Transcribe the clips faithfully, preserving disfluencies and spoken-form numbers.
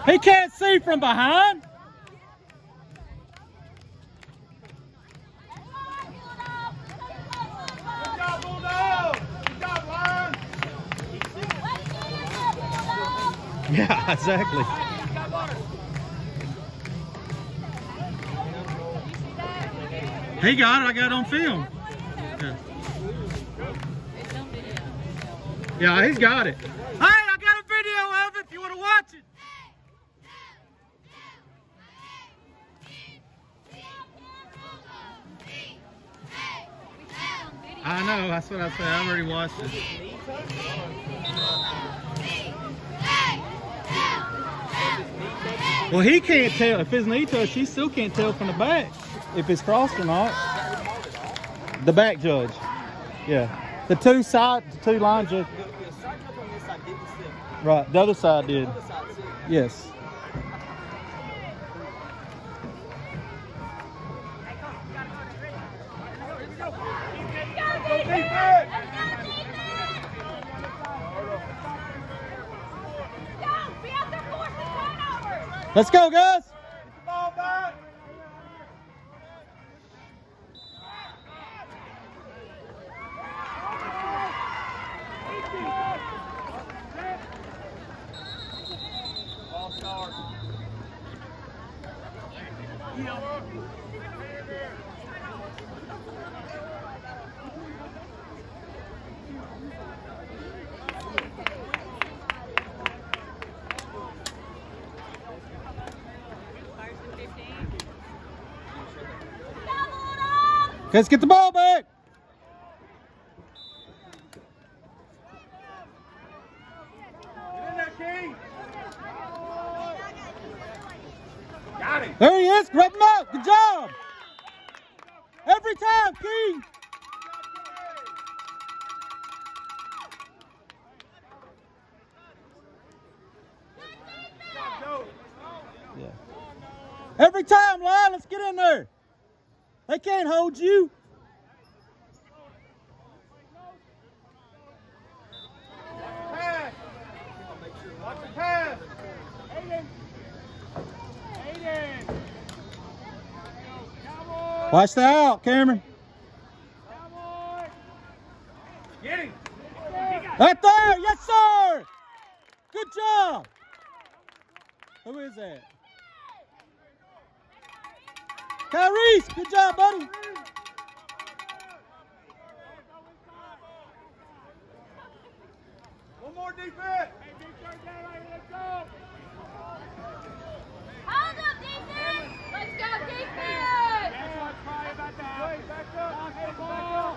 He can't see from behind. Yeah, exactly. He got it. I got it on film. Yeah, yeah, he's got it. Hey, I got a video of it if you want to watch it. I know, that's what I said. I already watched it. Well, he can't tell. If his knee touch, he still can't tell from the back if it's crossed or not. The back judge. Yeah. The two side, the two line judge. Right, the other side did. Yes. Let's go, guys. Let's get the ball back. Got him. There he is. Grab him out. Good job. Every time, King. Yeah. Every time, Lyle. Let's get in there. They can't hold you. Pass. Watch the pass. Watch that out, Cameron. Get him. Right there. Yes, sir. Good job. Who is that? Tyrese, good job, buddy. One more defense. Hold up, defense. Let's go, defense. That's what's fine about that. Wait, back up. Get the ball.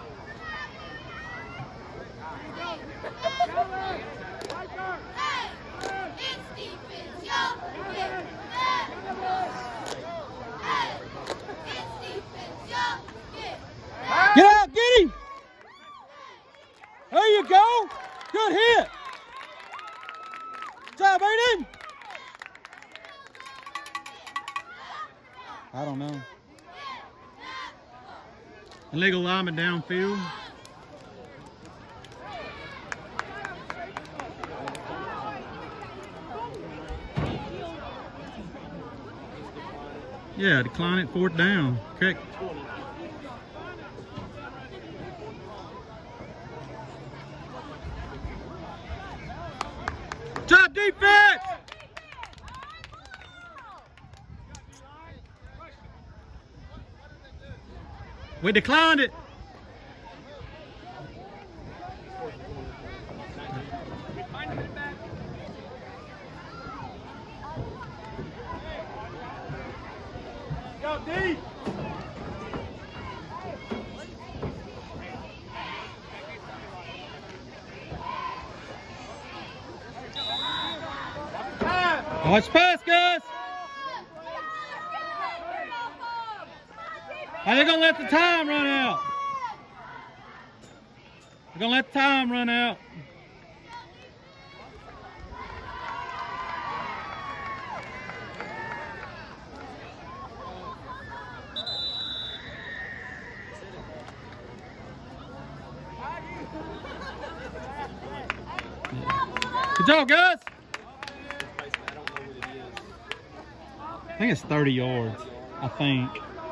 Hey, it's defense, yo. Get Get out, get him. There you go. Good hit. Good job, Aiden. I don't know. Illegal lineman downfield. Yeah, decline it, fourth down. Okay. Job defense! We declined it. Go deep. Watch pass, guys. Are they gonna let the time run out? They're gonna let the time run out. Good job, guys. I think it's thirty yards. I think.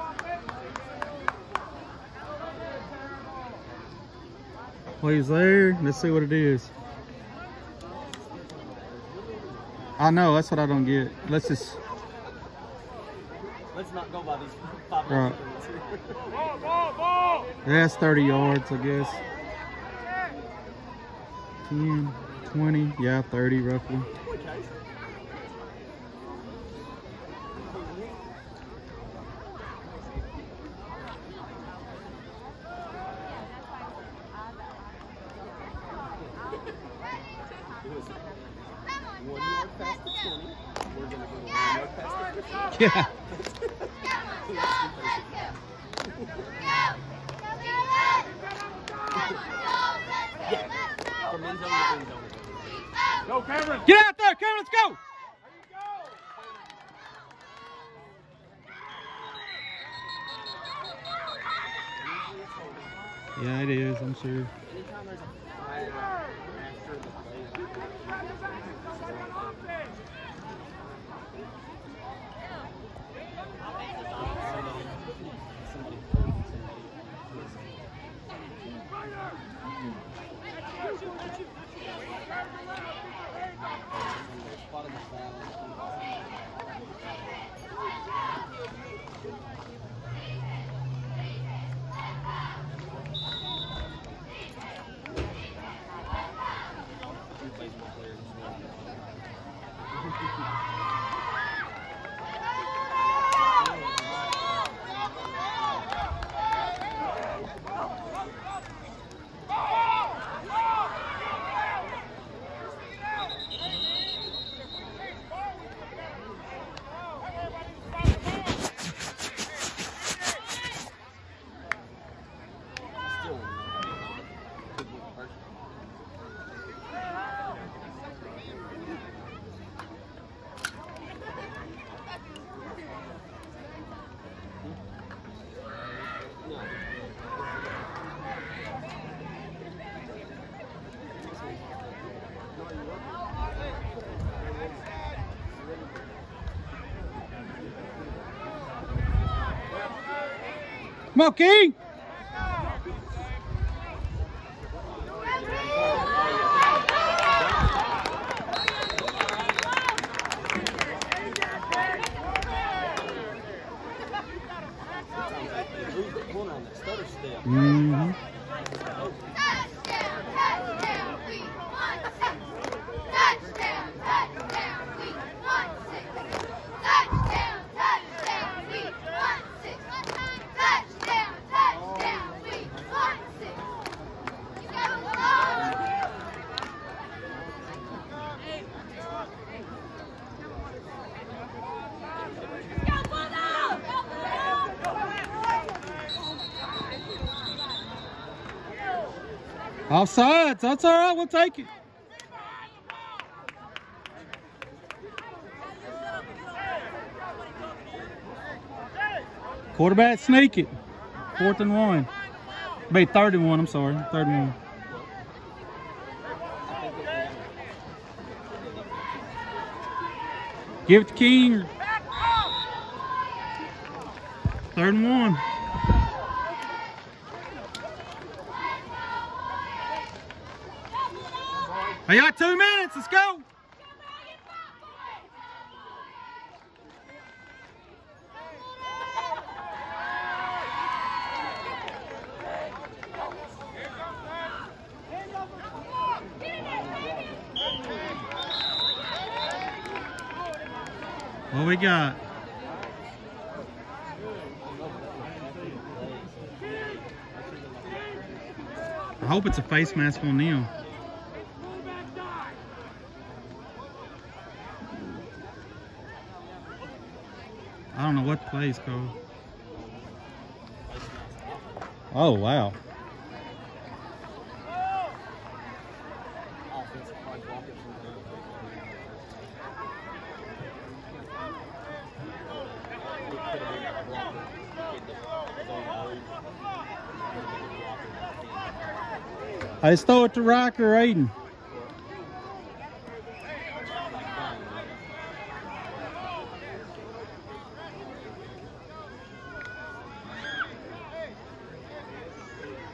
Plays there. Let's see what it is. I know, that's what I don't get. Let's just. Let's not go by these five. Right. Ball, ball, ball. Yeah, it's thirty yards, I guess. ten, twenty, yeah, thirty roughly. One yard past the twenty. We're gonna go one yard past the fifty. Yeah. From end zone to end zone. Go, Cameron. Get out there, Cameron, let's go! Yeah, it is, I'm sure. Anytime there's a flag after the play. Come on, King! Mm-hmm. Offsides, that's all right, we'll take it. Quarterback sneak it. Fourth and one. Be third and one, I'm sorry. Third and one. Give it to King. Third and one. I got two minutes, let's go. What we got? I hope it's a face mask on Neil. I don't know what the play's called. Oh, wow. I just throw it to Rocker or Aiden.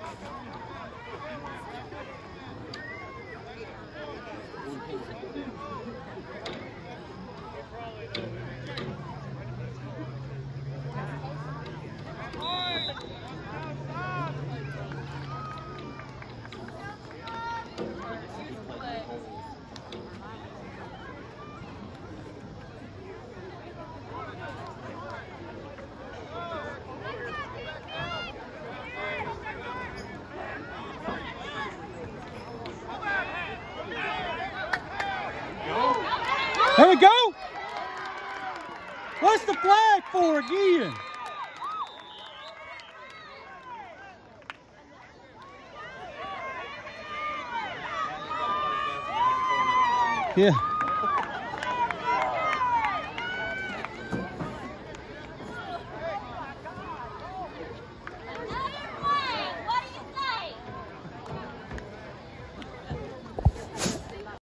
There we go. What's the flag for again? Yeah.